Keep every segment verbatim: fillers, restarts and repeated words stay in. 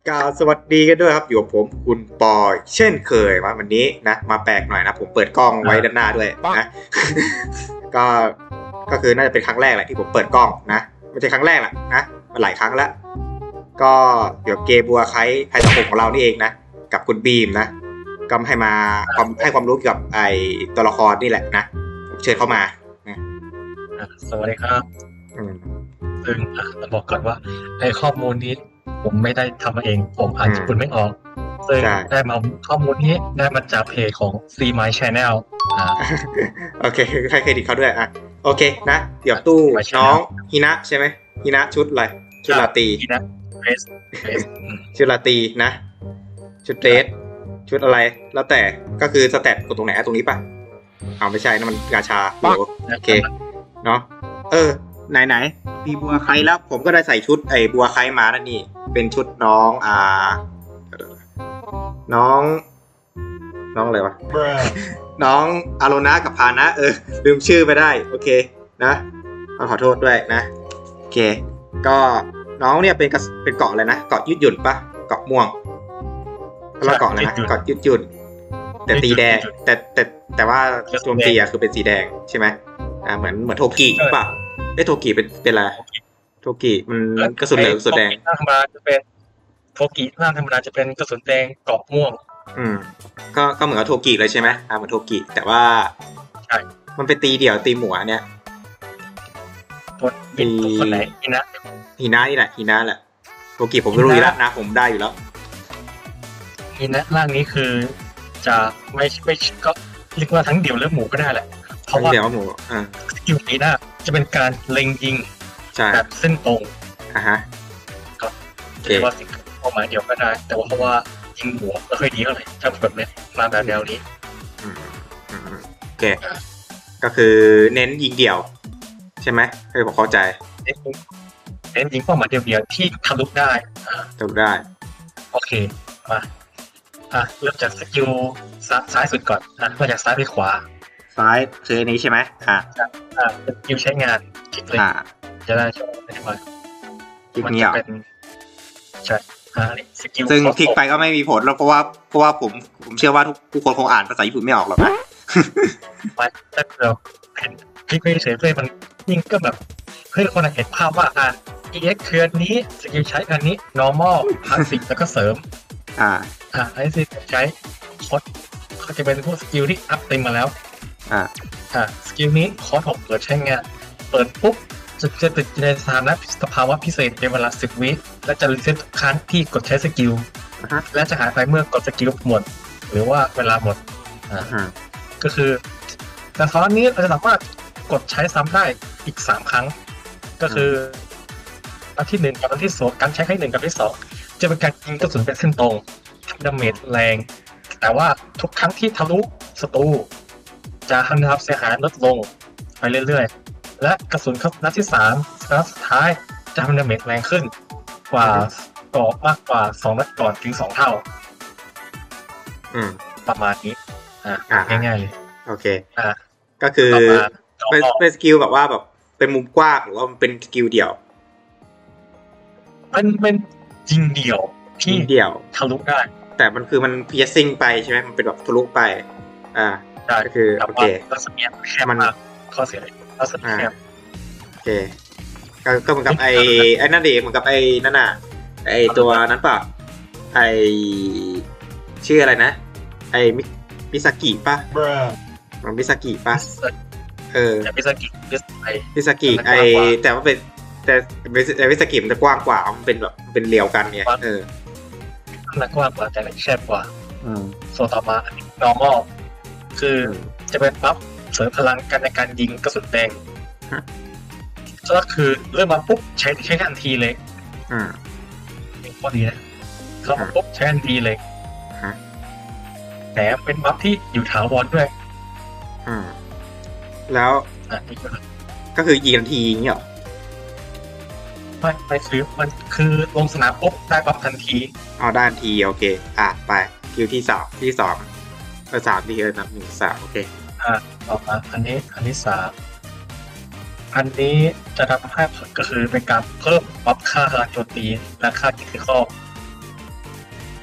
กล่าวสวัสดีกันด้วยครับอยู่กับผมคุณปอยเช่นเคยมาวันนี้นะมาแปลกหน่อยนะผมเปิดกล้องไว้ด้านหน้าด้วยนะก็ก็คือน่าจะเป็นครั้งแรกแหละที่ผมเปิดกล้องนะไม่ใช่ครั้งแรกแหละนะมาหลายครั้งแล้วก็เกี่ยวกับเกมบัวไคไทยสังคมของเรานี่เองนะกับคุณบีมนะก็ให้มาความให้ความรู้เกี่ยวกับไอตัวละครนี่แหละนะเชิญเข้ามานะสวัสดีครับซึ่งต้องบอกก่อนว่าไอ้ข้อมูลนี้ผมไม่ได้ทำมาเองผมอ่านญี่ปุ่นไม่ออกซึ่งได้มาข้อมูลนี้ได้มาจากเพจของ See My Channel อ่าโอเคให้เครดิตเขาด้วยอ่ะโอเคนะเดี๋ยวตู้น้องฮินะใช่ไหมฮินะชุดอะไรชุดลาตีฮินะเดรสชุดลาตีนะชุดเดรสชุดอะไรแล้วแต่ก็คือสแตทกดตรงไหนตรงนี้ป่ะเอาไม่ใช่นั่นมันกาชาโอเคเนาะเออไหนไหนมีบัวไคแล้วผมก็ได้ใส่ชุดไอ้บัวไคมาแล้วนี่เป็นชุดน้องอ่าน้องน้องอะไรวะ น้องอาโรนะกับพานะเออลืมชื่อไปได้โอเคนะขอโทษด้วยนะโอเคก็น้องเนี่ยเป็นเป็นเกาะอะไรนะเกาะยืดหยุ่นปะเกาะม่วงแล้วเกาะอะไรนะเกาะยืดหยุ่นแต่ตีแดงแต่แต่แต่ว่าโจมตีอ่ะคือเป็นสีแดงใช่ไหมอ่าเหมือนเหมือนโทกิป่ะไอ้โทกิเป็นเป็นอะไรโทกิมันกระสุนเหลืองกระสุนแดงธรรมดาจะเป็นโทกิร่างธรรมดาจะเป็นกระสุนแดงเกาะม่วงอืมก็ก็เหมือนกับโทกิเลยใช่ไหมอ่าเหมือนโทกิแต่ว่าใช่มันเป็นตีเดี่ยวตีหมัวเนี่ยตีคนไหนฮีนะฮีนะนี่แหละฮีนะแหละโทกิผมไม่รู้อยู่แล้วนะผมได้อยู่แล้วฮีนะร่างนี้คือจะไม่ไม่ก็เรียกว่าทั้งเดี่ยวและหมูก็ได้แหละเพราะว่าเดี่ยวหมูอ่าสกิลฮีนะจะเป็นการเล็งยิงแบบเส้นตรงอ่าฮะก็เรียกว่าสิ่งเป้าหมายเดียวก็ได้แต่ว่าเพราะว่ายิงหัวไม่ค่อยดีเท่าไหร่ถ้าแบบนี้มาแบบแนวนี้โอเคก็คือเน้นยิงเดี่ยวใช่ไหมให้ผมเข้าใจเน้นยิงเป้าหมายเดียวๆที่ทะลุได้ทะลุได้โอเคมาอ่ะเริ่มจากสกิลซ้ายสุดก่อนอ่ะมาจากซ้ายไปขวาซ้ายคืออันนี้ใช่ไหมอ่าอ่าสกิลใช้งานคลิกเลยจะได้ช่วยได้ไหมคลิกนี้อ่ะใช่ซึ่งคลิกไปก็ไม่มีผลแล้วเพราะว่าเพราะว่าผมผมเชื่อว่าทุกทุกคนคงอ่านภาษาญี่ปุ่นไม่ออกหรอกนะไม่แต่เราเห็นคลิกไปเฉยๆมันยิ่งก็แบบเพื่อคนเห็นภาพว่าอ่า อี เอ็กซ์ คืออันนี้สกิลใช้อันนี้ normal passive แล้วก็เสริมอ่าอ่าไอ้สิใช้คอร์สเขาจะเป็นพวกสกิลที่อัพเต็มมาแล้วอ่าอ่าสกิลนี้คอร์สหกเปิดใช้งานเปิดปุ๊บจะจะติดในสถานะสภาวะพิเศษเป็นเวลาสิบวิและจะรีเซ็ตทุกครั้งที่กดใช้สกิลและจะหายไปเมื่อกดสกิลหมดหรือว่าเวลาหมดอ่าก็คือแต่ตอนนี้เราจะสามารถกดใช้ซ้ำได้อีกสามครั้งก็คืออันที่หนึ่งกับอันที่สองการใช้แค่หนึ่งกับที่สองจะเป็นการยิงกระสุนเป็นเส้นตรงทำดาเมจแรงแต่ว่าทุกครั้งที่ทะลุศัตรูจะทำความเสียหายลดลงไปเรื่อยๆและกระสุนนัดที่สามนัดสุดท้ายจะทำดาเมจแรงขึ้นกว่าก่อมากกว่าสองนัดก่อนถึงสองเท่าอืมประมาณนี้อ่าง่ายๆเลยโอเคอ่าก็คือเป็นเป็นสกิลแบบว่าแบบเป็นมุมกว้างหรือว่ามันเป็นสกิลเดี่ยวมันเป็นยิงเดี่ยวที่เดี่ยวทะลุได้แต่มันคือมันพีซิ่งไปใช่ไหมมันเป็นแบบทะลุไปอ่าก็คือโอเครัศมีแคบมากข้อเสียรัศมีแคบโอเคก็ก็เหมือนกับไอ้ไอ้นั่นเองเหมือนกับไอ้นั่นน่ะไอ้ตัวนั้นป่ะไอ้ชื่ออะไรนะไอ้มิซากิป่ะมันมิซากิป่ะเออมิซากิมิซากิไอ้แต่ว่าเป็นแต่แต่มิซากิมันจะกว้างกว่ามันเป็นแบบเป็นเรียวกันไงเออมันกว้างกว่าแต่แคบกว่าโซต่อมา normal คือจะเป็นปั๊บเสริมพลังกันในการยิงกระสุนแดงก็คือเริ่มมาปุ๊บใช้ใช้ทันทีเลยอืมเป็นข้อดีนะเข้ามาปุ๊บใช้ทันทีเลยแต่เป็นบัฟที่อยู่ถาวรด้วยอืมแล้วก็คือยิงทันทีอย่างเงี้ยหรอไม่ไม่คือมันคือลงสนามปุ๊บได้บัฟทันทีอ๋อได้ทันทีโอเคอ่ะไปคิวที่สองที่สองเออสามที่เออนับหนึ่งสามโอเคอ่าต่อมาอันนี้อันที่สามอันนี้จะทำให้ผลก็คือเป็นการเพิ่มบัฟค่าพลังโจมตีและค่าคิดข้อ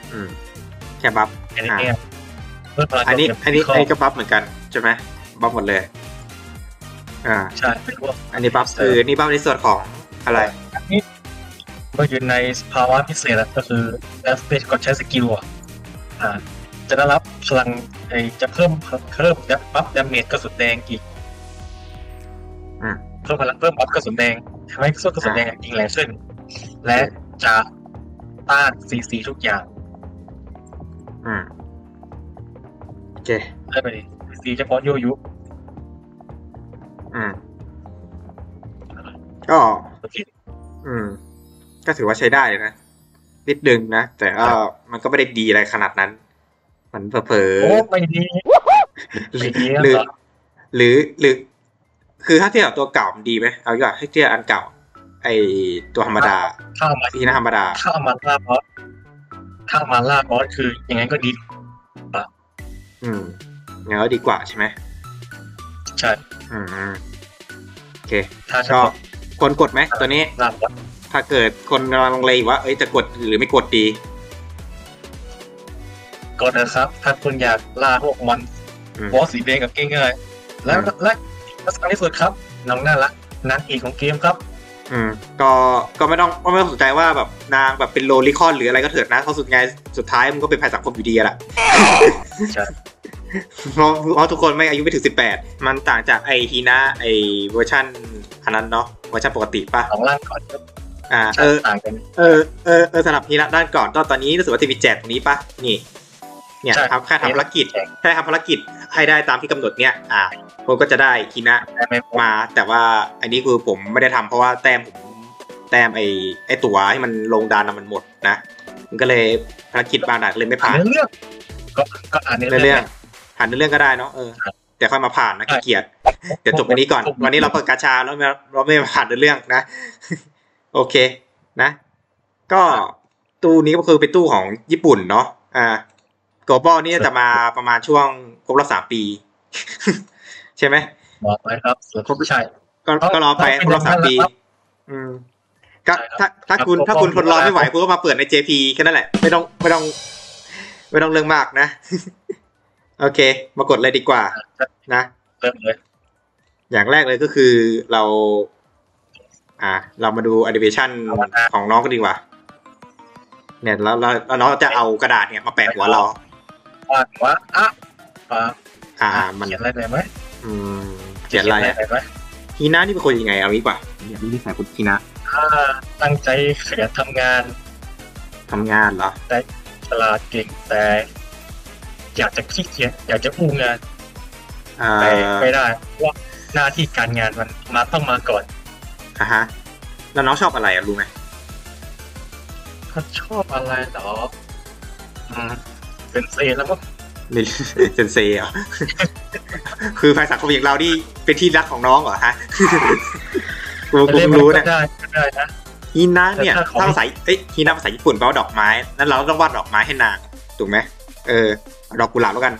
อืมแค่บัฟอันนี้อ่าเนี่ยเพิ่มพลังอันนี้โจมตีอันนี้ข้อันนี้ก็บัฟเหมือนกันใช่ไหมบัฟหมดเลยอ่าใช่เป็นพวกอันนี้บัฟคือนี่บัฟในส่วนของอะไรอันนี้เมื่ออยู่ในสภาวะพิเศษอะก็คือแอสเปกกดใช้สกิลอ่ะอ่าจะได้รับพลังไอจะเพิ่มเพิ่มบัฟดาเมจกระสุนแดงอีกอืมเพิ่มพลังเพิ่มบัฟกระสุนแดงทำให้สู้กระสุนแดงยิงแรงขึ้น และจะต้านซีซีทุกอย่างอืมโอเคได้ไปซีซีเฉพาะโยยุอืมก็โอเคอืม ก็ถือว่าใช้ได้นะนิดนึงนะแต่ก็มันก็ไม่ได้ดีอะไรขนาดนั้น มันเผลอโอ้ไม่ดีๆหรือหรือหรือหรือ คือถ้าเทียบกับตัวเก่ามันดีไหมเอาดีกว่าให้เทียบอันเก่า ไอตัวธรรมดาข้าวมาที่น่าธรรมดาข้าวมาล่าบอสข้าวมาล่าบอสคือยังไงก็ดีอืมงั้นก็ดีกว่าใช่ไหมใช่อืมโอเคถ้าชก็อบคนกดไหมตัวนี้ล่าบอสถ้าเกิดคนกำลังลังเลอยู่ว่าเอ้ยจะกดหรือไม่กดดีกดนะครับ ถ้าคุณอยากล่าพวกมอนอืมบอสสีแดงกับง่ายๆแล้วและและสำคัญที่สุดครับน้องน่ารักนางเอกของเกมครับอืมก็ก็ไม่ต้องก็ไม่ต้องสนใจว่าแบบนางแบบเป็นโลลิคอนหรืออะไรก็เถิดนะเขาสุดไงสุดท้ายมันก็เป็นภัยสังคมอยู่ดีอะล่ะใช่เพราะเพราะทุกคนไม่อายุไม่ถึงสิบแปดมันต่างจากไอทีนะไอเวอร์ชันอันนั้นเนาะเวอร์ชันปกติป่ะสองล่างก่อนครับอ่าเอใช่อต่างกันเออเออเออสำหรับทีละด้านก่อนตอนตอนนี้รู้สึกว่าจะมีแจกตรงนี้ป่ะนี่ เนี่ยใช่ทำแค่ทำภารกิจแจกแค่ทำภารกิจให้ได้ตามที่กำหนดเนี่ยอ่าผมก็จะได้ทีนะได้ไหมผมมาแต่ว่าอันนี้คือผมไม่ได้ทำเพราะว่าแต้มผมแต้มไอไอตั๋วที่มันลงดานน่ะมันหมดนะมันก็เลยภารกิจบางด่านเลยไม่ผ่านเรื่องก็ก็อ่านในในเรื่เรื่ออง งผ่านในเรื่องก็ได้เนาะเออแต่ค่อยมาผ่านนะขี้เกียจเดี๋ยวจบวันนี้ก่อน วันนี้เราเปิดกาชาแล้วเราเราไม่ผ่านในเรื่องนะ โอเคนะ ก็ตู้นี้ก็คือเป็นตู้ของญี่ปุ่นเนาะอ่าโกลบอลนี่จะมาประมาณช่วงครบรอบสามปี ใช่ไหมบอกไปครับส่วนใช่ก็ก็รอไปครบรอบสามปี อืมก็ถ้าถ้าคุณถ้าคุณทนรอไม่ไหวคุณก็มาเปิดใน เจ พี แค่นั้นแหละไม่ต้องไม่ต้อง ไม่ต้องเรื่องมากนะ โอเค มากดเลยดีกว่านะเริ่มเลยอย่างแรกเลยก็คือเรา อ่า เรามาดูแอนิเมชันของน้องกันดีกว่า เนี่ยแล้วเราแล้วน้องจะเอากระดาษเนี่ยมาแปะหัวเราว่าว่าอ่ะอ่ะอ่า มันเขียนอะไรได้ไหมอืมเขียนอะไรอะได้ไหมฮีน่านี่เป็นคนยังไงเอางี้ป่ะอยากรู้นิสัยคนฮีน่าถ้าตั้งใจขยันทำงานทำงานเหรอฉลาดเก่งแต่อยากจะขี้เกียจอยากจะอู้งานอ่าแต่ไม่ได้เพราะว่าหน้าที่การงานมันมาต้องมาก่อนอ่าฮะแล้วน้องชอบอะไรอ่ะรู้ไหมถ้าชอบอะไรเหรออืมเป็นเซแล้วก็นี่ เซนเซ่เหรอ คือแฟนสังคมอย่างเรานี่เป็นที่รักของน้องเหรอฮะ กูกูเล่นรู้ก็นะได้ก็ได้นะฮีน่าเนี่ยแต่ถ้าของถ้าภาษาเอ้ยฮีน่าภาษาญี่ปุ่นแปลว่าดอกไม้นั้นเราต้องวาดดอกไม้ให้นางถูกไหมเออเอาดอกกุหลาบแล้วกัน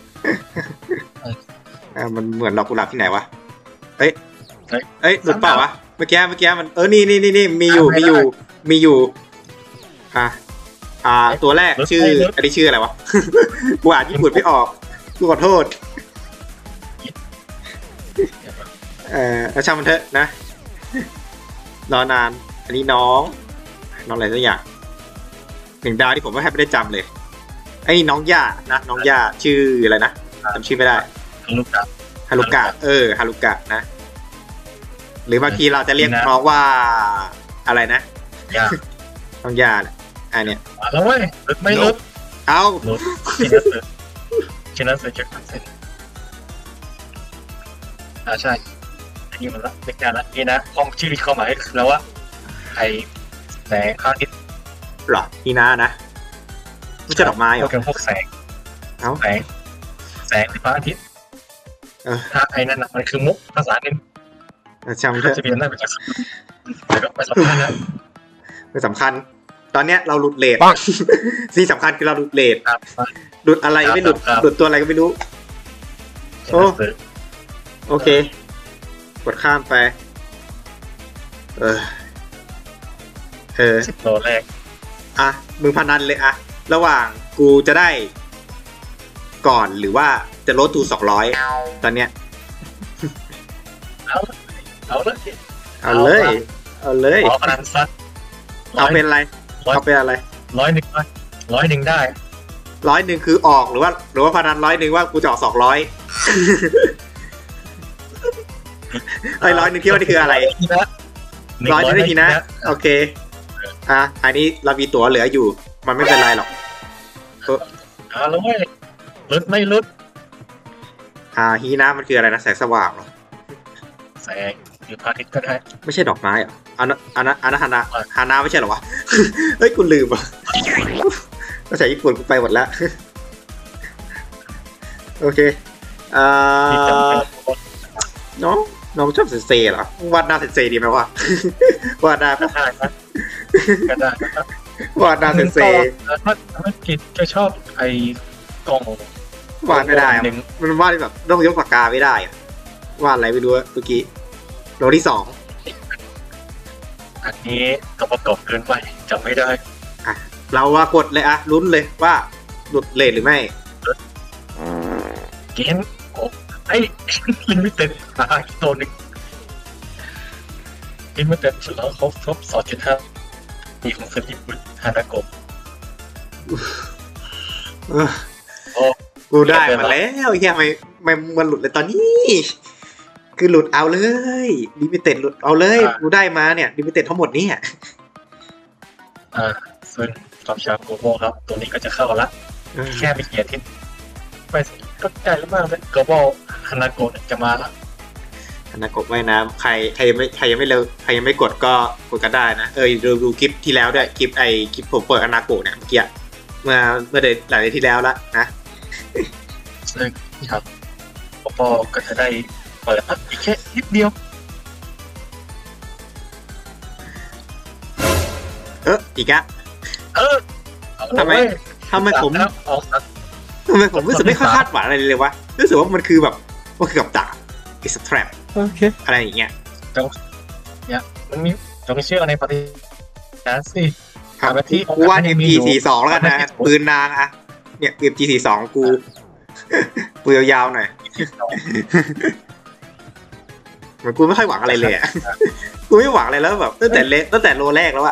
เออมันเหมือนดอกกุหลาบที่ไหนวะเอ้ยเอ้ยหลุดเปล่าวะเมื่อกี้เมื่อกี้มันเออนี่นี่นี่นี่มีอยู่มีอยู่มีอยู่อ่ะอ่า ตัวแรกชื่ออันนี้ชื่ออะไรวะ กูอ่านญี่ปุ่นไม่ออกกูขอโทษ เออแล้วช่างมันเถอะนะ รอนาน อันนี้น้องน้องอะไรสักอย่างหนึ่งดาวที่ผมไม่ให้ไม่ได้จำเลยไอ้น้องย่านะน้องย่าชื่ออะไรนะจำชื่อไม่ได้ลูกกับฮารุกะเออฮารุกะนะ หรือบางทีเราจะเรียกนะน้องว่าอะไรนะยากน้องย่าเนี่ยอันเนี้ยมาแล้วเว้ยลึกไม่ลึกเอ้าลึกชินัสเซอร์ชินัสเซอร์จะคันเซ็นอ่าใช่อันนี้มันละเล็กนานละนี่นะห้องชื่อที่เข้ามาให้คือแล้วว่าไอแสงพระอาทิตย์เหรอนี่นะนะไม่ใช่ดอกไม้เหรอพวกเป็นพวกแสงเอ้าแสงแสงในพระอาทิตย์เออถ้าไอ้นั่นนะมันคือมุกภาษาหนึ่งช่างมันเถก็อะจะเรียนได้เป็นจากแต่ก็ไม่สำคัญนะไม่สำคัญ ตอนเนี้ยเราหลุดเลท สิ่งสำคัญคือเราหลุดเลทครับหลุดอะไรก็ไม่หลุดครับหลุดตัวอะไรก็ไม่รู้ โอ้ โอเค กดข้ามไป เออ เออสิบโลแรกอ่ะ มึงพนันเลยอ่ะระหว่างกูจะได้ก่อนหรือว่าจะลดทูสองร้อยตอนเนี้ยเอาเอาเลยเอาเลยเอาเลยขอพนันซัดเอาเป็นอะไรเอาเป็นอะไรร้อยหนึ่งร้อยหนึ่งได้ร้อยหนึ่งคือออกหรือว่าหรือว่าพนันร้อยหนึ่งว่ากูจะออกสองร้อยไอ้ร้อยหนึ่งคิดว่านี่คืออะไรร้อยหนึ่งได้ทีนะโอเคอ่ะอันนี้เรามีตั๋วเหลืออยู่มันไม่เป็นไรหรอกอ่าแล้วไม่ลดไม่ลดอ่าฮีนะมันคืออะไรนะแสงสว่างเหรอแสงหรือพระอาทิตย์ก็ได้ไม่ใช่ดอกไม้เหรออันนั้นอันนั้นอันนั้นฮานาฮานาไม่ใช่เหรอวะเฮ้ยกูลืมอ่ะภาษาญี่ปุ่นกูไปหมดแล้วโอเคอ่าน้องน้องชอบเซเซเหรอวาดหน้าเซเซดีไหมวะวาดหน้าก็ได้ครับก็ได้วาดหน้าเซเซถ้าถ้ากิจจะชอบไอ้กล่องวาดไม่ได้มันวาดแบบต้องยกปากกาไม่ได้วาดอะไรไม่รู้เมื่อกี้โลที่สองอันนี้ตัวประกอบเกินไปจำไม่ได้อ่ะเราว่ากดเลยอะลุ้นเลยว่าหลุดเลทหรือไม่เกมไอ้ลิมิเต็ดมาอีกตัวหนึ่งลิมิเต็ดสุดแล้วเขาครบสองจุดห้าปีของเซอร์ญี่ปุ่นฮานาโกะกูได้มาแล้วเฮียไม่ไม่มันหลุดเลยตอนนี้คือหลุดเอาเลยลิมิเต็ดหลุดเอาเลยกูได้มาเนี่ยลิมิเต็ดทั้งหมดนี่อ่าซึ่งตอบชาโกโบครับตัวนี้ก็จะเข้าละแค่ไปเกียร์ที่ไปก็ใกล้แล้วมากเลยโกโบฮานาโกะจะมาละฮานาโกะว่ายน้ำใครใครยังไม่ใครยังไม่เร็วใครยังไม่กดก็กดกันได้นะเออดูดูคลิปที่แล้วด้วยคลิปไอคลิปผมเปิดฮานาโกะเนี่ยเมื่อกี้เมื่อเมื่อเดือนหลายเดือนที่แล้วละนะซึ่งครับโกโบก็จะได้เปิดอีกแค่นิดเดียวเอออีกอะเออทำไมทำไมผมทำไมผมรู้สึกไม่ค่อยคาดหวังอะไรเลยวะรู้สึกว่ามันคือแบบมันคือกับดัก is a trap อะไรอย่างเงี้ยจงเนี่ยมันมีจงเชื่อในปฏิบัติสิครับที่กูว่า เอ็ม จี สี่สิบสองแล้วกันนะปืนนางอะเนี่ย เอ็ม จี สี่สิบสองกูปืนยาวๆหน่อยเหมือนกูไม่ค่อยหวังอะไรเลยอ่ะกูไม่หวังอะไรแล้วแบบตั้งแต่เละตั้งแต่โลแรกแล้วอ่ะ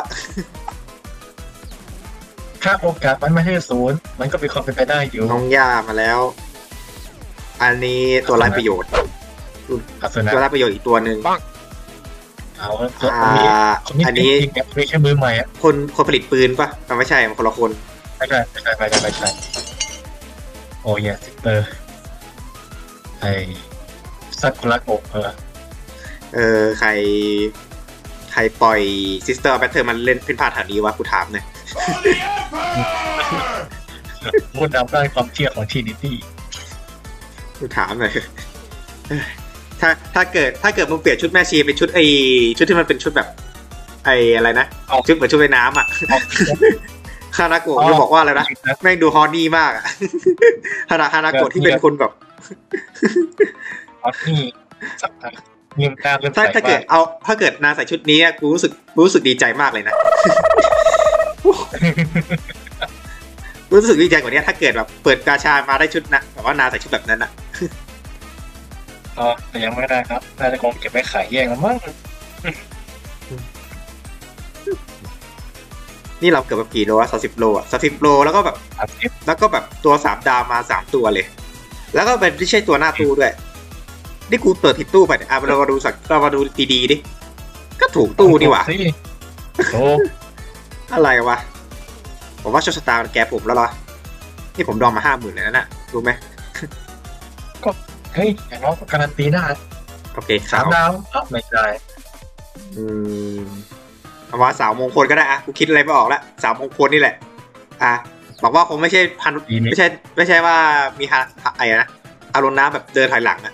ถ้าโอกาสมันไม่ใช่ศูนย์มันก็มีความเป็นไปได้อยู่น้องย่ามาแล้วอันนี้ตัวไร้ประโยชน์ตัวไร้ประโยชน์อีกตัวหนึ่งเอาอันนี้มีแค่มือใหม่อ่ะคนคนผลิตปืนป่ะมันไม่ใช่มันคนละคนไม่ใช่ไม่ใช่ไม่ใช่ไม่ใช่โอ้ยซิสเตอร์ไอซากุระโกะเออเออใครใครปล่อยซิสเตอร์แบทเทอร์มันเล่นเป็นพาฐานนี้วะกูถามหน่อยพูดตามได้ความเชื่อของทีนิตี้กูถามหน่อยถ้าถ้าเกิดถ้าเกิดมึงเปลี่ยนชุดแม่ชีเป็นชุดไอชุดที่มันเป็นชุดแบบไออะไรนะชุดเหมือนชุดว่ายน้ำอ่ะฮานาโกะจะบอกว่าอะไรนะแม่งดูฮอนนี่มากอ่ะฮานาฮานาโกะที่เป็นคนแบบฮอนนี่เงินการเงินถ้าถ้าเกิดเอาถ้าเกิดนางใส่ชุดนี้กูรู้สึกรู้สึกดีใจมากเลยนะรู้สึกดีใจกว่านี้ถ้าเกิดแบบเปิดกาชามาได้ชุดนะแบบว่านางใส่ชุดแบบนั้นอ่ะอ๋อแต่ยังไม่ได้ครับน่าจะคงเก็บไว้ขายแยกแล้วมั้งนี่เราเกือบกี่โลอะสามสิบโลอะสามสิบโลแล้วก็แบบแล้วก็แบบตัวสามดาวมาสามตัวเลยแล้วก็เป็นไม่ใช่ตัวหน้าตู้ด้วยนี่กูเปิดผิดตู้ไปอ่ะเรามาดูสักเรามาดูดีๆดิก็ถูกตู้นี่หว่าอะไรวะผมว่าโชคชะตาแกผมแล้วเหรอนี่ผมดองมาห้าหมื่นเลยนะน่ะรู้ไหมก็เฮ้ยอย่างน้อยก็การันตีได้โอเคสามดาวไม่ใช่อืมเอาว่าสาวมงคลก็ได้อ่ะกูคิดอะไรไม่ออกแล้วสาวมงคลนี่แหละอ่ะบอกว่าคงไม่ใช่พันไม่ใช่ไม่ใช่ว่ามีฮะไอ้นะอารมณ์น้ำแบบเดินถอยหลังอ่ะ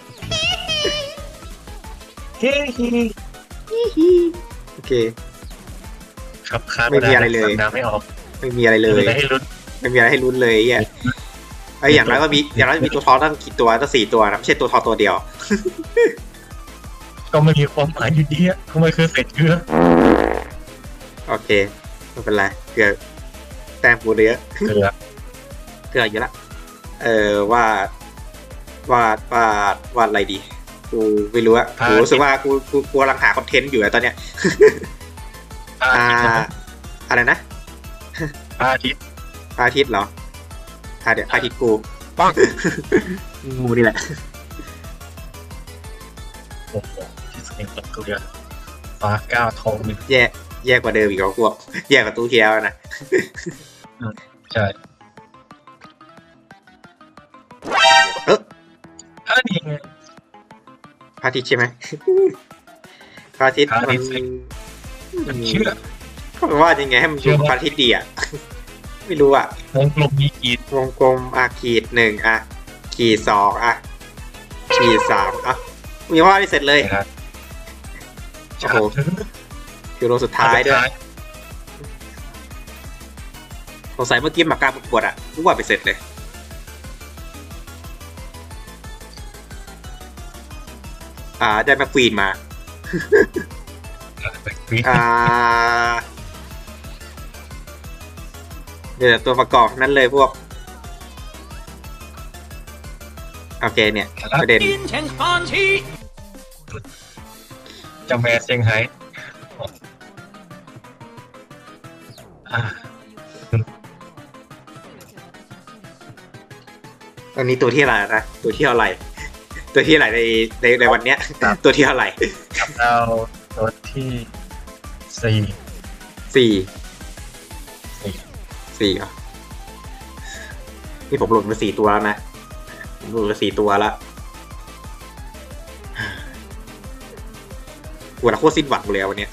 เฮ้ยโอเคครับไม่มีอะไรเลยไม่ออกไม่มีอะไรเลยไม่มีอะไรให้ลุ้นเลยอ่ะไอ้อย่างไรก็มีอย่างไรมีตัวทอตั้งกี่ตัวตั้งสี่ตัวนะไม่ใช่ตัวทอตัวเดียวก็ไม่มีความหมายอยู่ดีอ่ะทำไมคือเศษเกลือโอเคไม่เป็นไรเกลือต้มกูเยอะเกลือเกลืออยู่ละเออวาดวาดวาดวาดอะไรดีกูไม่รู้อะกูรู้สึกว่ากูกูกูกำลังหาคอนเทนต์อยู่อะตอนเนี้ยอ่าอะไรนะอาทิตย์อาทิตย์เหรออ่าเดี๋ยวอาทิตย์กูปังงูนี่แหละโอ้โหที่สนิทกับเกลือฟ้าก้าวทองหนึ่งแย่แย่กว่าเดิมอีกแล้วพวกแย่กว่าตู้ที่แล้วนะใช่เอออันนี้ไงพระอาทิตย์ใช่ไหมพระอาทิตย์มันมันเชื่อเขาว่ายังไงให้มันดูพระอาทิตย์ดีอ่ะ ไม่รู้อ่ะวงกลมมีขีดวงกลมอ่ะขีดหนึ่งอ่ะขีดสองอ่ะขีดสามอ่ะมีว่าได้เสร็จเลยโอ้โหคือโลสุดท้ายด้วยสงสัยเมื่อกี้หมากกาประกวดอ่ะรู้ว่าไปเสร็จเลยอ่าได้แม็กควีนมาอ่าเดี๋ยวตัวประกอบนั้นเลยพวกโอเคเนี่ยประเด็นเจ้าแม่เซี่ยงไฮ้อันนี้ตัวที่อะไรนะตัวที่อะไรตัวที่อะไรในในในวันเนี้ยตัวที่อะไรกับเราตัวที่สี่สี่สี่สี่เหรอนี่ผมหล่นมาสี่ตัวแล้วนะผมหล่นมาสี่ตัวแล้วกูน่ะโคตรสิ้นหวังเลยวันเนี้ย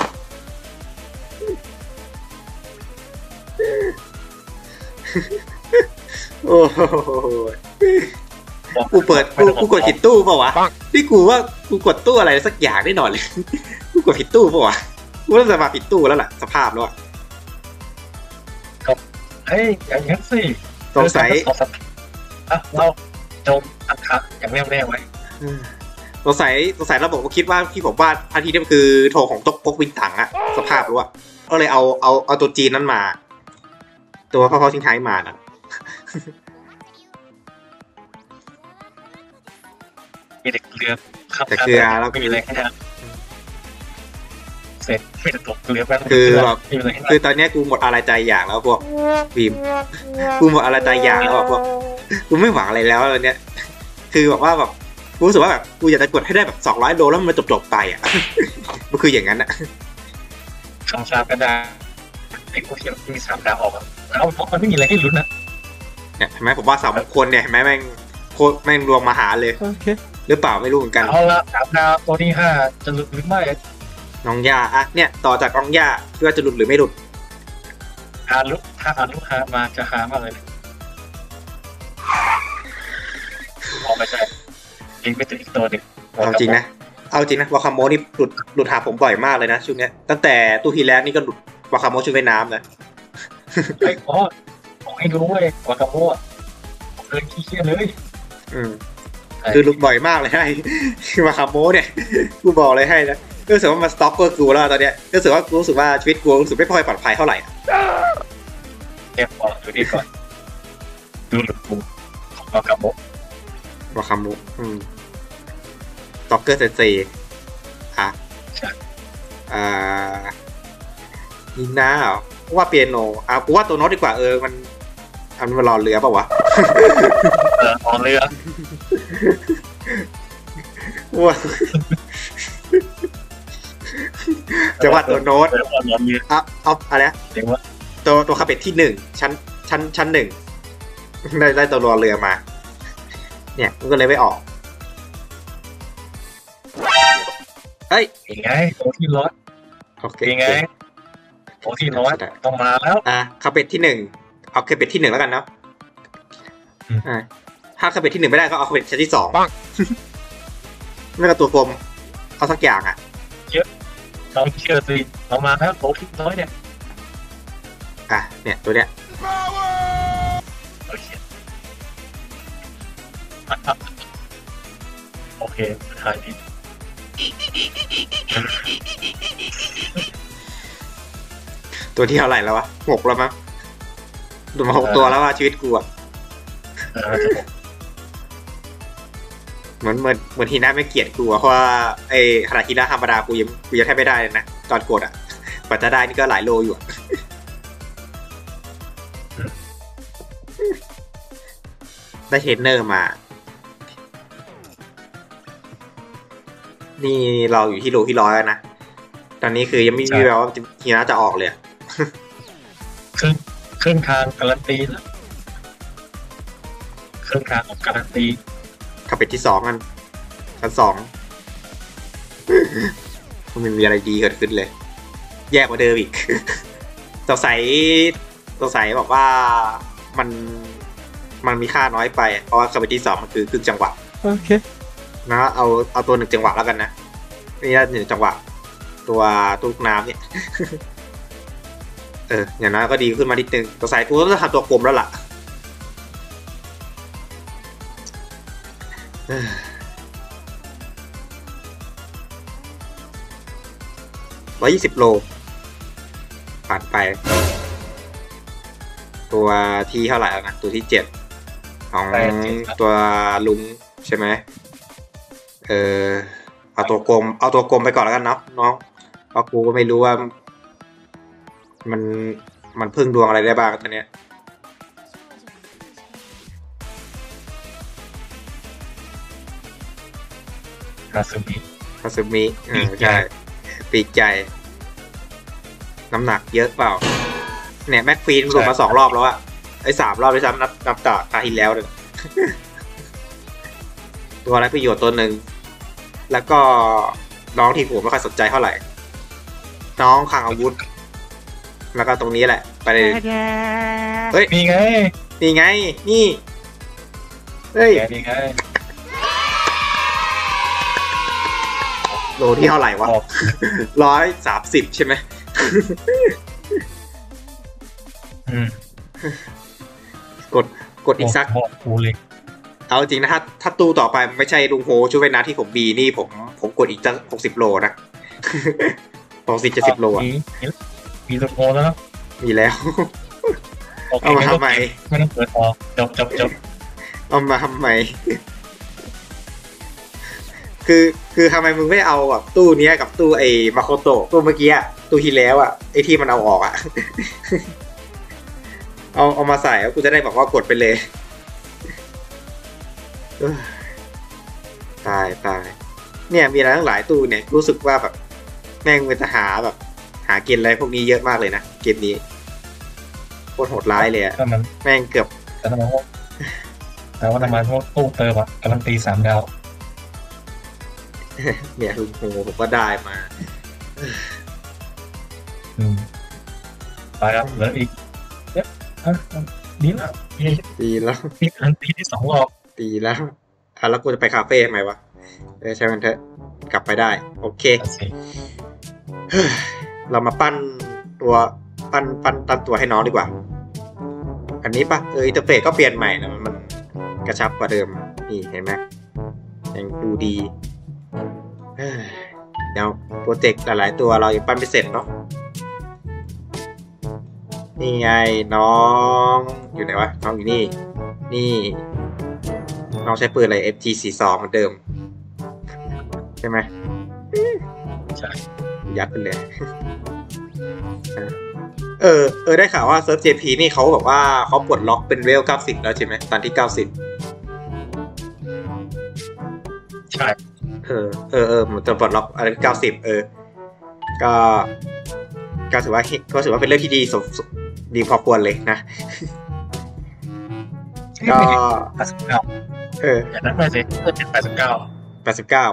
โอ้โหกูเปิดกูกูกดผิดตู้เปล่าวะที่กูว่ากูกดตู้อะไรสักอย่างได้หน่อยเลยกูกดผิดตู้เปล่าวะกูต้องจะมาผิดตู้แล้วล่ะสภาพแล้วอะเฮ้ยอย่างนี้สิสงสัยอ่ะเราจมอันคับอย่างแน่วแน่ไว้สงสัยสงสัยเราบอกว่าคิดว่าที่ผมว่าพาทีนี่มันคือโทของตกปกวินถังอะสภาพรู้อะก็เลยเอาเอาเอาตัวจีนนั้นมาตัวพ่อพ่อทิ้งท้ายมานะมีแต่เกลือครับแต่เกลือแล้วไม่มีอะไรแค่เสร็จไม่จะตกเกลือไปคือแบบคือตอนนี้กูหมดอะไรใจอย่างแล้วพวกบีมกูหมดอะไรใจอย่างแล้วพวกกูไม่หวังอะไรแล้วตอนเนี้ยคือแบบว่าแบบกูรู้สึกว่าแบบกูอยากจะกดให้ได้แบบสองร้อยโลแล้วมันจบจบไปอ่ะมันคืออย่างนั้นอ่ะคำชาก็ได้ไอ้พวกที่มีสามดาวออกแล้วมันไม่มีอะไรให้ลุ้นนะเนี่ยเห็นไหมผมว่าสามคนเนี่ยเห็นไหมแม่งโคตรแม่งรวมมาหาเลยหรือเปล่าไม่รู้เหมือนกันเอาละสามดาวตัวที่ห้าจะหลุดหรือไม่น้องย่าอ่ะเนี่ยต่อจากน้องย่าคิดว่าจะหลุดหรือไม่หลุดอาลุถ้าอาลุหามาจะหามาเลยมองไม่ใช่ยิงไปถึงอีกตัวหนึ่งเอาจริงนะเอาจริงนะวาคาโมนี่หลุดหลุดหาผมบ่อยมากเลยนะช่วงนี้ตั้งแต่ตู้ทีแล้วนี่ก็หลุดวาคาโมชุดว่ายน้ำนะไอ้อ๋อบอกให้รู้เว้ยวาคาโมเกินขี้เกียจเลยอืมคือหลุดบ่อยมากเลยให้วาคาโมเนี่ยกูบอกเลยให้นะรู้สึกว่ามันสต็อกเกอร์กูแล้วตอนเนี้ยรู้สึกว่ารู้สึกว่าชีวิตกูรู้สึกไม่ค่อยปลอดภัยเท่าไหร่เก็บก่อนดูนี่ก่อนดูหลุดกูของวาคาโมวาคาโมอืมสต็อกเกอร์เซเซอ่ะอ่ายิงน้าเหรอว่าเปียโนอ่ะกูว่าตัวโน้ตดีกว่าเออมันอันมันรอเรือป่าวะเออรอเรือว่าจะว่าตัวโน้ตเอาเอาอะไรตัวตัวคาเปตที่หนึ่งชั้นชั้นชั้นหนึ่งได้ได้ตัวรอเรือมาเนี่ยมันก็เลยไม่ออกเฮ้ยยังไงตัวที่ร้อยโอเคยังไงตัวที่ร้อยต้องมาแล้วอ่ะคาเปตที่หนึ่งเอาคาเปตที่หนึ่งแล้วกันเนาะอ่าถ้าคาเปตที่หนึ่งไม่ได้ก็เอาคาเปตชั้นที่สองนั่นก็ตัวกลมเอาสักอย่างอ่ะเยอะลองเชื่อสิเอามาแล้วตัวที่ร้อยเนี่ยอ่ะเนี่ยตัวเนี้ยโอเคโอเคถ่ายดีตัวที่เท่าไหร่แล้ววะหกแล้วมั้งตัวมาหกตัวแล้วว่าชีวิตกูอะเหมือนเหมือนเหมือนฮีน่าไม่เกลียดกูอะเพราะว่าไอ้ขนาดฮีน่าธรรมดากูยังกูยังแทบไม่ได้เลยนะตอนกดอะกว่าจะได้นี่ก็หลายโลอยู่ได้เทรนเนอร์มานี่เราอยู่ที่โลที่ร้อยแล้วนะตอนนี้คือยังไม่มีแววว่าฮีน่าจะออกเลยครึ่งครึ่งทางการันตีแล้วครึ่งทางของการันตีขับเป็นที่สองกันชั้นสองมันมีอะไรดีเกิดขึ้นเลยแย่กว่าเดิมอีกสงสัยสงสัยบอกว่ามันมันมีค่าน้อยไปเพราะว่าขับเป็นที่สองมันคือครึ่งจังหวะโอเคนะเอาเอาตัวหนึ่งจังหวะแล้วกันนะนี่หนึ่งจังหวะตัวตู้น้ำเนี่ยเอออย่างนั้นก็ดีขึ้นมานิดนึงตัวสายกูต้องทำตัวกลมแล้วล่ะร้อยยี่สิบโลผ่านไปตัวที่เท่าไหร่แล้วนะตัวที่เจ็ดของตัวลุงใช่ไหมเออเอาตัวกลมเอาตัวกลมไปก่อนแล้วกันเนาะน้องเพราะกูก็ไม่รู้ว่ามันมันพึ่งดวงอะไรได้บ้างตอนเนี้ยคาซึมิคาซึมิอืมใช่ปีกใจน้ำหนักเยอะเปล่าเนี่ยแม็กฟีนหลุดมาสองรอบแล้วอะไอ้สามรอบด้วยซ้ำนับนับต่อตาที่แล้วเลยตัวอะไรประโยชน์ตัวหนึ่งแล้วก็น้องที่ผมไม่ค่อยสนใจเท่าไหร่น้องขังอาวุธแล้วก็ตรงนี้แหละไปเลยเฮ้ยนี่ไงนี่ไงนี่เฮ้ยนี่ไงโลที่เท่าไหร่วะร้อยสามสิบใช่ไหมกดกดอีกสักเอาจริงนะถ้าถ้าตู้ต่อไปไม่ใช่ลุงโฮช่วยนะที่ผมบีนี่ผมผมกดอีกจะหกสิบโลนะหกสิบเจ็ดสิบโลอ่ะมีตัวโฮแล้วนะมีแล้วเอามาทำไมไม่ต้องเปิดออกจบจบจบเอามาทำไมคือคือทำไมมึงไม่เอาแบบตู้เนี้ยกับตู้ไอ้มาโคโตะตู้เมื่อกี้อะตู้ที่แล้วอะไอ้ที่มันเอาออกอะเอาเอามาใส่แล้วกูจะได้บอกว่ากดไปเลยตายตายเนี่ยมีอะไรทั้งหลายตู้เนี่ยรู้สึกว่าแบบแม่งเป็นทหารแบบหาเกณฑ์อะไรพวกนี้เยอะมากเลยนะเกมนี้โคตรโหดร้ายเลยอะแม่งเกือบแต่ทำไมพวกแต่ว่าทำไมพวกตู้เติมอะการันตีสามดาวเนี่ยลุงโฮผมก็ได้มาอืมไปครับเหลืออีกเอ๊ะดีแล้วดีแล้วมีการันตีที่สองรอบดีแล้วอ่ะแล้วกูจะไปคาเฟ่ทำไมวะเออใช่มันเถอะกลับไปได้โอเคเรามาปั้นตัวปั้นปั้นตั้นตัวให้น้องดีกว่าอันนี้ปะเอออินเทอร์เฟซก็เปลี่ยนใหม่นะมันกระชับกว่าเดิมนี่เห็นไหมยังดูดีเดี๋ยวโปรเจกต์หลายๆตัวเรายังปั้นไม่เสร็จเนาะนี่ไงน้องอยู่ไหนวะน้องอยู่นี่นี่น้องใช้ปืนอะไร เอฟ จี สี่สิบสอง เหมือนเดิมใช่ไหมใช่ยัดไปเลยเออเออได้ข่าวว่าเซิร์ฟ เจ พี นี่เขาบอกว่าเขาปลดล็อกเป็นเวลเก้าสิบแล้วใช่ไหมตอนที่เก้าสิบใช่เออเออเออมันจะปลดล็อกอะไรเก้าสิบเออก็ก็ถือว่าก็ถือว่าเป็นเรื่องที่ดีสมดีพอควรเลยนะก็แปดสิบเก้าเอออย่างนั้นไปสิเป็นแปดสิบเก้าแปดสิบเก้า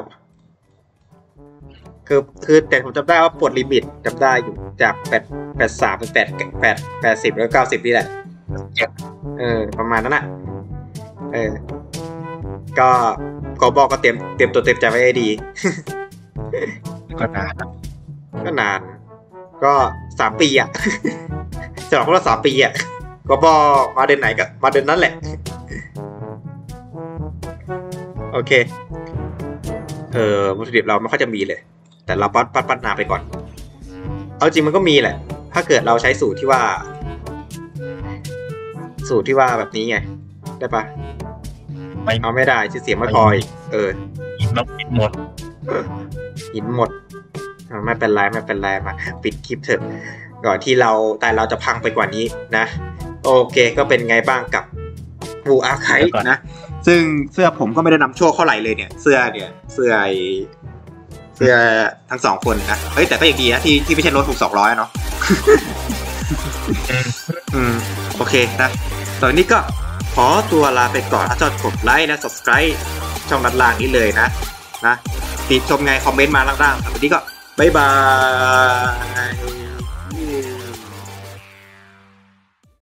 คือคือแต่ผมจำได้ว่าปลดลิมิตจำได้อยู่จากแปดแปดสามเป็นแปดแปดแปดสิบแล้วเก้าสิบนี่แหละเออประมาณนั้นแหละเออก็ก็บอกก็เตรียมเตรียมตัวเตรียมใจไว้ให้ดีก็นานก็นานก็สามปีอ่ะสำหรับพวกเราสามปีอ่ะก็บอกมาเดือนไหนก็มาเดือนนั้นแหละโอเคเออวัตถุดิบเราไม่ค่อยจะมีเลยแต่เราปัดปัดปัดนาไปก่อนเอาจริงมันก็มีแหละถ้าเกิดเราใช้สูตรที่ว่าสูตรที่ว่าแบบนี้ไงได้ปะไม่เอาไม่ได้ชื่อเสียงไม่พออีกเออหินนกหินหมดหินหมดไม่เป็นไรไม่เป็นไรมาปิดคลิปเถอะก่อนที่เราแต่เราจะพังไปกว่านี้นะโอเคก็เป็นไงบ้างกับวูอาร์ไคนะซึ่งเสื้อผมก็ไม่ได้นำโชคเท่าไหร่เลยเนี่ยเสื้อเนี่ยเสื้อเสื้อทั้งสองคนนะเฮ้ยแต่ก็ยังดีนะที่ที่ไม่ใช่รถถูกสองร้อยเนาะอืมโอเคนะตอนนี้ก็ขอตัวลาไปก่อนถ้าชอบกดไลค์และ subscribe ช่องด้านล่างนี้เลยนะนะติดชมไงคอมเมนต์มาล่างๆตอนนี้ก็บ๊ายบาย